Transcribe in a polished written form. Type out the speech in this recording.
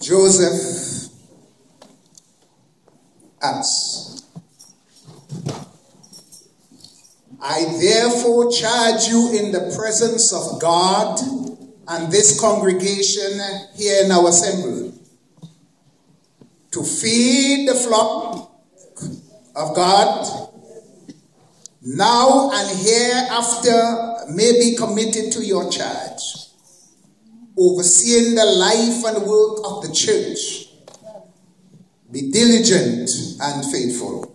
Joseph Attzs. I therefore charge you in the presence of God and this congregation here in our assembly to feed the flock of God now and hereafter may be committed to your charge, overseeing the life and work of the church. Be diligent and faithful.